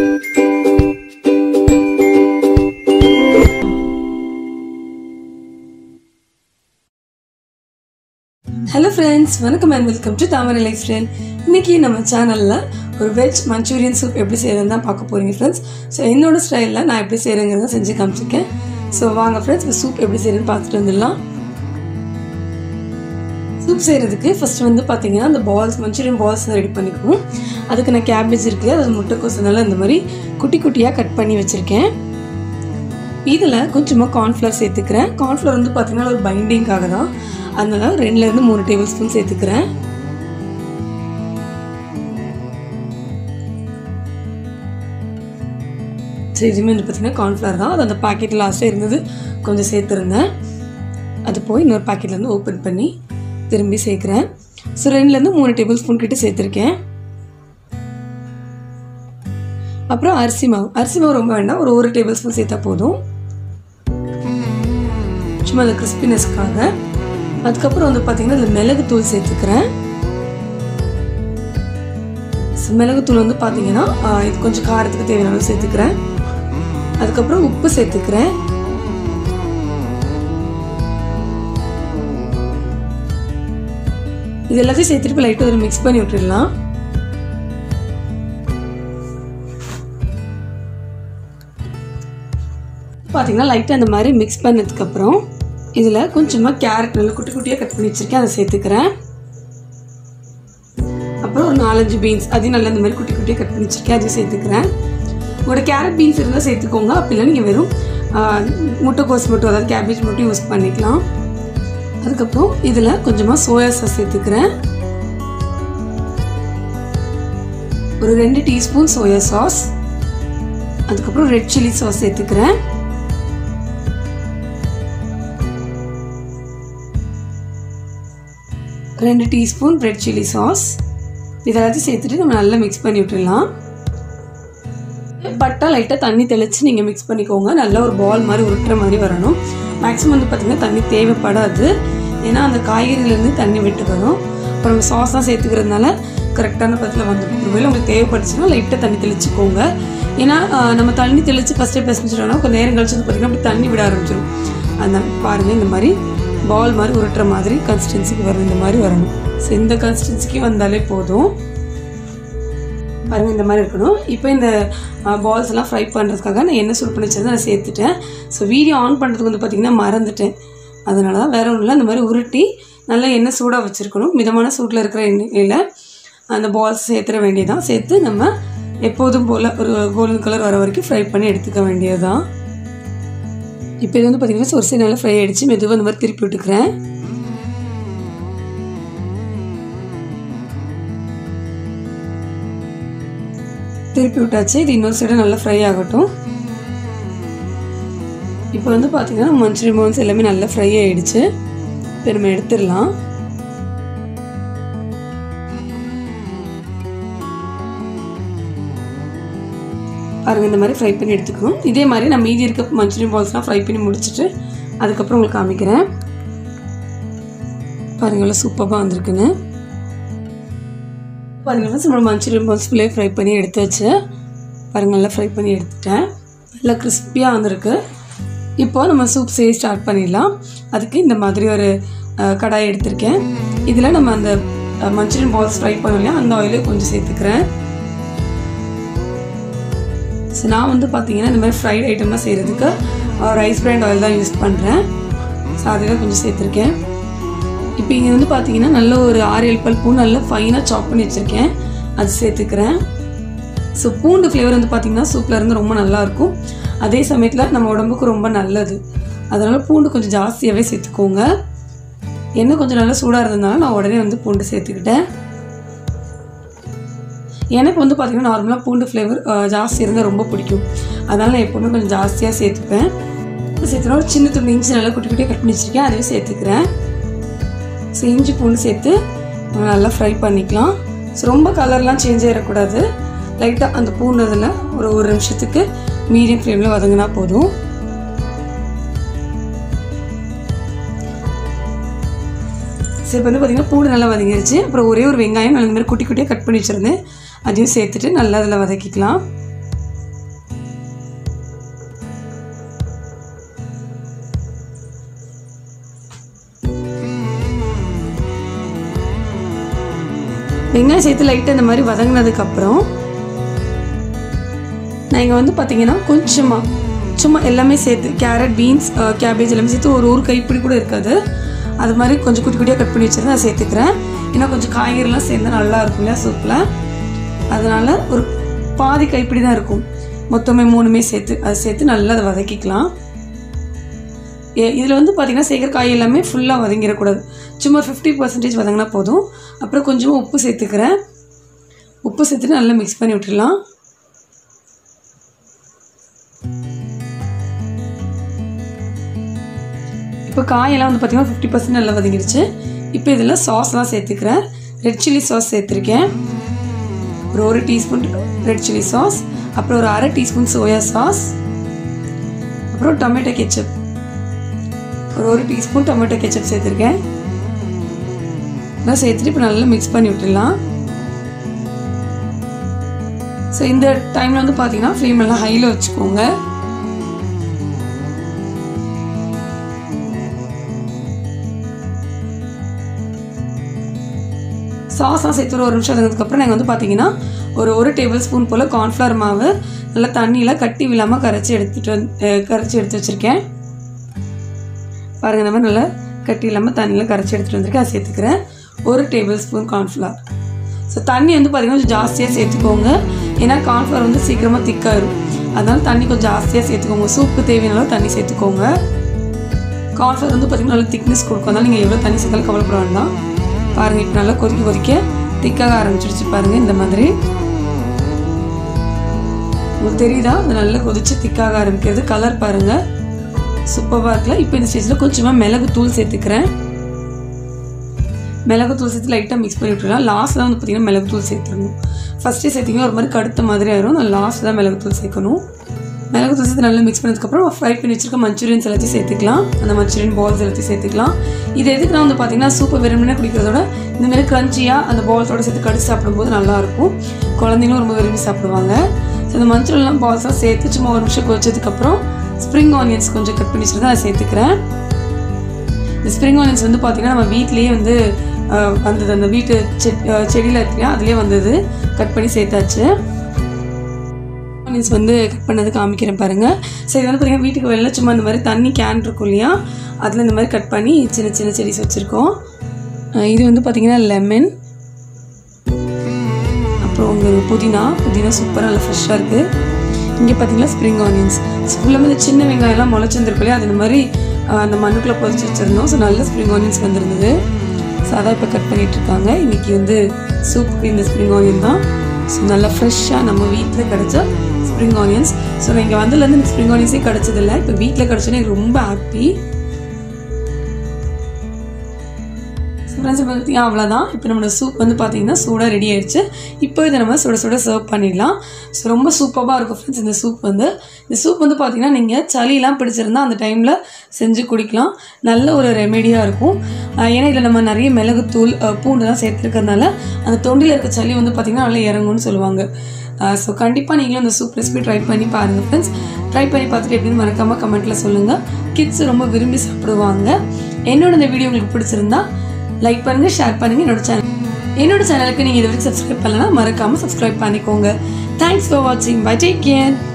Hello friends, welcome and welcome to Thamari Lifestyle. இன்னைக்கு நம்ம சேனல்ல ஒரு வெஜ் மஞ்சூரியன் சூப் எப்படி செய்யறதுன்னு தான் பார்க்க போறீங்க फ्रेंड्स. சோ என்னோட ஸ்டைல்ல நான் எப்படி செய்யறேங்கறத செஞ்சு காமிச்சிருக்கேன். சோ வாங்க फ्रेंड्स, இந்த சூப் எப்படி செய்யறதுன்னு பார்த்துட்டு வந்துடலாம். சூப் செய்யறதுக்கு ஃபர்ஸ்ட் வந்து பாத்தீங்கன்னா அந்த பால்ஸ் மஞ்சூரியன் பால்ஸ் ரெடி பண்ணிக்கணும். அதுக்கு நான் கேபேஜ் இருக்குல, அது முட்டைக்கோஸனால இந்த மாதிரி குட்டி குட்டியா கட் பண்ணி வச்சிருக்கேன். இதுல கொஞ்சமா கார்ன்ஃப்ளவர் சேர்த்துக்கிறேன். கார்ன்ஃப்ளவர் வந்து பாத்தீங்கன்னா ஒரு பைண்டிங்காக தான். அதனால 2 ல இருந்து 3 டேபிள்ஸ்பூன் சேர்த்துக்கிறேன். இதுமே வந்து பார்த்தீங்கன்னா கார்ன்ஃப்ளவர் தான். அது அந்த பாக்கெட் லாஸ்ட்டாக இருந்தது கொஞ்சம் சேர்த்துருந்தேன். அது போய் இன்னொரு பாக்கெட்லேருந்து ஓப்பன் பண்ணி திரும்பி சேர்க்குறேன். ஸோ 2 ல இருந்து 3 டேபிள் ஸ்பூன் கிட்ட சேர்த்துருக்கேன். அப்புறம் அரிசி மாவு ரொம்ப வேண்டாம், ஒரு 1 டேபிள் ஸ்பூன் சேர்த்தா போதும், சும்மா அந்த கிறிஸ்பினஸ்க்காக. அதுக்கப்புறம் வந்து பார்த்தீங்கன்னா இதில் மிளகுத்தூள் சேர்த்துக்கிறேன். மிளகுத்தூள் வந்து பார்த்தீங்கன்னா இது கொஞ்சம் காரத்துக்கு தேவையான அளவு சேர்த்துக்கிறேன். அதுக்கப்புறம் உப்பு சேர்த்துக்கிறேன். இது எல்லாத்தையும் சேர்த்துட்டு லைட்டாக ஒரு மிக்ஸ் பண்ணி விட்டுடலாம். பார்த்தீங்கன்னா லைட்டாக அந்த மாதிரி மிக்ஸ் பண்ணதுக்கப்புறம் இதில் கொஞ்சமாக கேரட் நல்லா குட்டி குட்டியாக கட் பண்ணி வச்சுருக்கேன், அதை சேர்த்துக்கிறேன். அப்புறம் ஒரு 4-5 பீன்ஸ், அதையும் நல்லா இந்த மாதிரி குட்டி குட்டியாக கட் பண்ணி வச்சுருக்கேன், அதையும் சேர்த்துக்கிறேன். உங்களோட கேரட் பீன்ஸ் இருந்தால் சேர்த்துக்கோங்க, அப்படி இல்லை நீங்கள் வெறும் முட்டைக்கோஸ் மட்டும், அதாவது கேபேஜ் மட்டும் யூஸ் பண்ணிக்கலாம். அதுக்கப்புறம் இதில் கொஞ்சமாக சோயா சாஸ் சேர்த்துக்கிறேன். ஒரு 2 டீஸ்பூன் சோயா சாஸ். அதுக்கப்புறம் ரெட் சில்லி சாஸ் சேர்த்துக்கிறேன். ரெண்டு டீஸ்பூன் ரெட் சில்லி சாஸ். இதெல்லாத்தையும் சேர்த்துட்டு நம்ம நல்லா மிக்ஸ் பண்ணி விட்டுடலாம். பட்டா லைட்டாக தண்ணி தெளித்து நீங்கள் மிக்ஸ் பண்ணிக்கோங்க. நல்லா ஒரு பால் மாதிரி உருட்டுற மாதிரி வரணும். மேக்ஸிமம் வந்து பார்த்திங்கன்னா தண்ணி தேவைப்படாது, ஏன்னா அந்த காய்கறியிலேருந்து தண்ணி விட்டு வரும். அப்புறம் நம்ம சாஸ்லாம் சேர்த்துக்கிறதுனால கரெக்டான பதத்தில் வந்துடும். ஒருவேளை உங்களுக்கு தேவைப்பட்டுச்சுன்னா லைட்டாக தண்ணி தெளிச்சுக்கோங்க. ஏன்னா நம்ம தண்ணி தெளித்து ஃபஸ்ட்டே பிசைஞ்சிட்டோம்னா கொஞ்சம் நேரம் கழிச்சு வந்து பார்த்திங்கன்னா அப்படி தண்ணி விட ஆரம்பிச்சிடும். அந்த பாருங்கள், இந்த மாதிரி பால் மாதிரி உருட்டுற மாதிரி கன்சிஸ்டன்சிக்கு வரும், இந்த மாதிரி வரணும். ஸோ இந்த கன்சிஸ்டன்சிக்கு வந்தாலே போதும். பாருங்கள், இந்த மாதிரி இருக்கணும். இப்போ இந்த பால்ஸ் எல்லாம் ஃப்ரை பண்ணுறதுக்காக நான் எண்ணெய் சூடு பண்ணி வச்சிருந்தேன், நான் சேர்த்துட்டேன். ஸோ வீடியோ ஆன் பண்ணுறதுக்கு வந்து பார்த்திங்கன்னா மறந்துட்டேன். அதனால தான், வேறு ஒன்றும் இல்லை. அந்த மாதிரி உருட்டி நல்லா எண்ணெய் சூடாக வச்சுருக்கணும். மிதமான சூட்டில் இருக்கிற எண்ணெயில் அந்த பால்ஸ் சேர்த்துற வேண்டியதான். சேர்த்து நம்ம எப்போதும் போல் ஒரு கோல்டன் கலர் வர வரைக்கும் ஃப்ரை பண்ணி எடுத்துக்க வேண்டியது தான். இப்போ இது வந்து பார்த்திங்கன்னா ஒரு சைடு நல்லா ஃப்ரை ஆகிடுச்சு. மெதுவாக இந்த மாதிரி திருப்பி விட்டுக்கிறேன். திருப்பி விட்டாச்சு. இது இன்னொரு சைடு நல்லா ஃப்ரை ஆகட்டும். இப்போ வந்து பார்த்திங்கன்னா மஞ்சூரியன் பால்ஸ் எல்லாமே நல்லா ஃப்ரை ஆகிடுச்சு. இப்போ நம்ம எடுத்துடலாம். பாருங்கள், இந்த மாதிரி ஃப்ரை பண்ணி எடுத்துக்கணும். இதே மாதிரி நான் மீதி இருக்க மஞ்சூரியன் பால்ஸ்லாம் ஃப்ரை பண்ணி முடிச்சுட்டு அதுக்கப்புறம் உங்களுக்கு காமிக்கிறேன். பாருங்கள், நல்லா சூப்பராக வந்திருக்குன்னு. பாருங்கள், நம்மளோட மஞ்சூரியன் பால்ஸ் ஃபுல்லாக ஃப்ரை பண்ணி எடுத்து வச்சு பாருங்கள், நல்லா ஃப்ரை பண்ணி எடுத்துட்டேன். நல்லா கிறிஸ்பியாக வந்திருக்கு. இப்போ நம்ம சூப் செய்ய ஸ்டார்ட் பண்ணிடலாம். அதுக்கு இந்த மாதிரி ஒரு கடாய் எடுத்திருக்கேன். இதில் நம்ம அந்த மஞ்சூரியன் பால்ஸ் ஃப்ரை பண்ணோம் இல்லையா, அந்த ஆயிலே கொஞ்சம் சேர்த்துக்கிறேன். ஸோ நான் வந்து பார்த்தீங்கன்னா இந்த மாதிரி ஃப்ரைட் ஐட்டம்லாம் செய்கிறதுக்கு ரைஸ் பிராண்ட் ஆயில் தான் யூஸ் பண்ணுறேன். ஸோ அதில் கொஞ்சம் சேர்த்துருக்கேன். இப்போ இங்கே வந்து பார்த்தீங்கன்னா நல்ல ஒரு 6-7 பல் பூண்டு நல்லா ஃபைனாக சாப் பண்ணி வச்சுருக்கேன், அது சேர்த்துக்கிறேன். ஸோ பூண்டு ஃப்ளேவர் வந்து பார்த்திங்கன்னா சூப்பில் இருந்து ரொம்ப நல்லாயிருக்கும். அதே சமயத்தில் நம்ம உடம்புக்கு ரொம்ப நல்லது. அதனால் பூண்டு கொஞ்சம் ஜாஸ்தியாகவே சேர்த்துக்கோங்க. எண்ணெய் கொஞ்சம் நல்லா சூடாக இருந்ததுனால நான் உடனே வந்து பூண்டு சேர்த்துக்கிட்டேன். எனக்கு வந்து பார்த்திங்கன்னா நார்மலாக பூண்டு ஃப்ளேவர் ஜாஸ்தி இருந்தால் ரொம்ப பிடிக்கும். அதனால் நான் எப்போவுமே கொஞ்சம் ஜாஸ்தியாக சேர்த்துப்பேன். சேர்த்துனா ஒரு சின்ன துண்டு இஞ்சி நல்லா குட்டி குட்டியாக கட் பண்ணி வச்சுருக்கேன், அதையும் சேர்த்துக்கிறேன். ஸோ இஞ்சி பூண்டு சேர்த்து நல்லா ஃப்ரை பண்ணிக்கலாம். ஸோ ரொம்ப கலர்லாம் சேஞ்ச் ஆகிடக்கூடாது. லைட்டாக அந்த பூண்டு இதில் ஒரு 1 நிமிஷத்துக்கு மீடியம் ஃப்ளேமில் வதங்கினா போதும். ஸோ இப்போ வந்து பார்த்திங்கன்னா பூண்டு நல்லா வதங்கிருச்சு. அப்புறம் ஒரே ஒரு வெங்காயம் அந்த மாதிரி குட்டி குட்டியாக கட் பண்ணி வச்சுருந்தேன், அதையும் சேர்த்துட்டு நல்லா அதில் வதக்கிக்கலாம். வெங்காயம் சேர்த்து லைட்டாக இந்த மாதிரி வதங்கினதுக்கப்புறம் நான் இங்கே வந்து பார்த்தீங்கன்னா சும்மா எல்லாமே சேர்த்து கேரட், பீன்ஸ், கேபேஜ் எல்லாமே சேர்த்து ஒரு கைப்பிடி கூட இருக்காது, அது மாதிரி கொஞ்சம் குட்டி குட்டியாக கட் பண்ணி வச்சுருந்தேன். அதை சேர்த்துக்கிறேன். ஏன்னா கொஞ்சம் காய்கறிலாம் சேர்ந்து நல்லா இருக்கும் இல்லையா சூப்பில், அதனால் ஒரு பாதி கைப்பிடி தான் இருக்கும். மொத்தமே 3மே சேர்த்து அதை சேர்த்து நல்லா அதை வதக்கிக்கலாம். இதில் வந்து பார்த்திங்கன்னா சேர்க்குற காய் எல்லாமே ஃபுல்லாக வதங்கிடக்கூடாது, சும்மா 50% வதங்கினா போதும். அப்புறம் கொஞ்சமாக உப்பு சேர்த்துக்கிறேன். உப்பு சேர்த்துட்டு நல்லா மிக்ஸ் பண்ணி விட்டுடலாம். இப்போ காயெல்லாம் வந்து பார்த்திங்கன்னா 50% நல்லா வதங்கிடுச்சு. இப்போ இதில் சாஸ்லாம் சேர்த்துக்கிறேன். ரெட் சில்லி சாஸ் சேர்த்துருக்கேன், ஒரு டீஸ்பூன் ரெட் சில்லி சாஸ், அப்புறம் ஒரு 1/2 டீஸ்பூன் சோயா சாஸ், அப்புறம் டொமேட்டோ கெச்சப், ஒரு டீஸ்பூன் டொமேட்டோ கெச்சப் சேர்த்துருக்கேன். இதெல்லாம் சேர்த்துட்டு இப்போ நல்லா மிக்ஸ் பண்ணி விட்டுடலாம். ஸோ இந்த டைமில் வந்து பார்த்தீங்கன்னா ஃப்ளேம் எல்லாம் ஹையில் வச்சுக்கோங்க. சாஸ்லாம் சேர்த்து ஒரு நிமிஷம் வதங்கினதுக்கப்புறம் நாங்கள் வந்து பார்த்தீங்கன்னா ஒரு டேபிள் ஸ்பூன் போல் கார்ன்ஃப்ளவர் மாவு நல்லா தண்ணியில் கட்டி விழாமல் கரைச்சி எடுத்து வச்சுருக்கேன். பாருங்கள், இந்த மாதிரி நல்லா கட்டி இல்லாமல் தண்ணியில் கரைச்சி எடுத்துகிட்டு வந்திருக்கேன். அதை சேர்த்துக்கிறேன். 1 டேபிள் ஸ்பூன் கார்ன்ஃப்ளவர். ஸோ தண்ணி வந்து பார்த்திங்கன்னா கொஞ்சம் ஜாஸ்தியாக சேர்த்துக்கோங்க, ஏன்னா கார்ன்ஃப்ளவர் வந்து சீக்கிரமாக திக்காயிரும். அதனால் தண்ணி கொஞ்சம் ஜாஸ்தியாக சேர்த்துக்கோங்க. சூப்புக்கு தேவையான தண்ணி சேர்த்துக்கோங்க. கார்ன்ஃப்ளவர் வந்து பார்த்திங்கன்னா நல்லா திக்னஸ் கொடுக்கும், அதனால் நீங்கள் எவ்வளோ தண்ணி சேர்த்தாலும் கவலைப்பட வேண்டாம். பாருங்கள், இப்போ நல்லா கொதிக்க திக்காக ஆரம்பிச்சிடுச்சு. பாருங்கள், இந்த மாதிரி உங்களுக்கு தெரியுதா? அது நல்லா கொதிச்சு திக்காக ஆரம்பிக்கிறது. கலர் பாருங்கள், சூப்பராக இருக்குல்ல. இப்போ இந்த ஸ்டேஜில் கொஞ்சமாக மிளகுத்தூள் சேர்த்துக்கிறேன். மிளகுத்தூள் சேர்த்து லைட்டாக மிக்ஸ் பண்ணி விட்டுருலாம். லாஸ்ட்டில் வந்து பார்த்திங்கன்னா மிளகுத்தூள் சேர்த்துடணும். ஃபஸ்ட்டே சேர்த்திங்கன்னா ஒரு மாதிரி கடுத்த மாதிரி ஆயிரும். நான் லாஸ்ட்டில் தான் மிளகுத்தூள் சேர்க்கணும். மிளகுத்தூள் சேர்த்து நல்லா மிக்ஸ் பண்ணதுக்கப்புறம் ஃப்ரை பண்ணி வச்சுருக்க மஞ்சூரியன்ஸ் எல்லாத்தையும் சேர்த்துக்கலாம். அந்த மஞ்சூரியன் பால்ஸ் எல்லாத்தையும் சேர்த்துக்கலாம். இது எதுக்கு நான் வந்து பார்த்திங்கன்னா சூப்பை வெறுமனே குடிக்கிறதோட இந்தமாதிரி க்ரன்ச்சியாக அந்த பால்ஸோடு சேர்த்து கடிச்சு சாப்பிடும்போது நல்லாயிருக்கும். குழந்தைங்களும் ரொம்ப விரும்பி சாப்பிடுவாங்க. ஸோ இந்த மஞ்சூரியன்லாம் பால்ஸாக சேர்த்து சும்மா ஒரு நிமிஷம் கொதிச்சதுக்கப்புறம் ஸ்ப்ரிங் ஆனியன்ஸ் கொஞ்சம் கட் பண்ணி வச்சுருந்தா அதை சேர்த்துக்கிறேன். இந்த ஸ்ப்ரிங் ஆனியன்ஸ் வந்து பார்த்திங்கன்னா நம்ம வீட்லேயே வந்து வந்தது, அந்த வீட்டு செடியில் இருக்குல்லையா அதுலேயே வந்தது, கட் பண்ணி சேர்த்தாச்சு. ஆனியன்ஸ் வந்து கட் பண்ணது காமிக்கிறேன் பாருங்கள். ஸோ இது வந்து பார்த்திங்கன்னா வீட்டுக்கு வெளில சும்மா இந்த மாதிரி தண்ணி கேன் இருக்கும் இல்லையா, அதில் இந்த மாதிரி கட் பண்ணி சின்ன சின்ன செடிஸ் வச்சுருக்கோம். இது வந்து பார்த்திங்கன்னா லெமன், அப்புறம் உங்களுக்கு புதினா சூப்பராக நல்லா ஃப்ரெஷ்ஷாக இருக்குது. இங்கே பார்த்திங்கன்னா ஸ்ப்ரிங் ஆனியன்ஸ் ஃபுல்லாக இந்த சின்ன வெங்காயம்லாம் முளைச்சிருந்துருக்கும் இல்லையா, அது இந்த மாதிரி அந்த மண்ணுக்குள்ளே பொதிச்சு வச்சுருந்தோம். ஸோ நல்ல ஸ்ப்ரிங் ஆனியன்ஸ் வந்துருந்தது. ஸோ அதான் இப்போ கட் பண்ணிகிட்ருக்காங்க. இன்றைக்கி வந்து சூப்புக்கு இந்த ஸ்ப்ரிங் ஆனியன் தான். ஸோ நல்லா ஃப்ரெஷ்ஷாக நம்ம வீட்டில் கிடச்ச ஸ்ப்ரிங் ஆனியன்ஸ். ஸோ நான் இங்கே வந்ததுலேருந்து எனக்கு ஸ்ப்ரிங் ஆனியன்ஸே கிடச்சதில்லை, இப்போ வீட்டில் கிடச்சோன்னே எனக்கு ரொம்ப ஹாப்பி. ஃப்ரெண்ட்ஸ் பார்த்தீங்கன்னா அவ்வளோதான். இப்போ நம்மளோட சூப் வந்து பார்த்தீங்கன்னா சூடாக ரெடி ஆயிடுச்சு. இப்போ இதை நம்ம சுட சர்வ் பண்ணிடலாம். ஸோ ரொம்ப சூப்பராக இருக்கும் ஃப்ரெண்ட்ஸ். இந்த சூப் வந்து பார்த்தீங்கன்னா நீங்கள் சளியெல்லாம் பிடிச்சிருந்தா அந்த டைமில் செஞ்சு குடிக்கலாம். நல்ல ஒரு ரெமெடியாக இருக்கும். ஏன்னா இதில் நம்ம நிறைய மிளகுத்தூள், பூண்டுலாம் சேர்த்துருக்கிறதுனால அந்த தொண்டியில் இருக்க சளி வந்து பார்த்திங்கன்னா நல்லா இறங்கும்னு சொல்லுவாங்க. ஸோ கண்டிப்பாக நீங்களும் இந்த சூப் ரெசிபி ட்ரை பண்ணி பாருங்கள் ஃப்ரெண்ட்ஸ். ட்ரை பண்ணி பார்த்துட்டு எப்படின்னு மறக்காமல் கமெண்ட்டில் சொல்லுங்கள். கிட்ஸ் ரொம்ப விரும்பி சாப்பிடுவாங்க. என்னோட இந்த வீடியோ உங்களுக்கு பிடிச்சிருந்தா லைக் பண்ணுங்கள், ஷேர் பண்ணுங்கள். என்னோட சேனலுக்கு நீங்கள் இது வரைக்கும் சப்ஸ்கிரைப் பண்ணலன்னா மறக்காமல் சப்ஸ்கிரைப் பண்ணிக்கோங்க. தேங்க்ஸ் ஃபார் வாட்சிங். Bye, take care.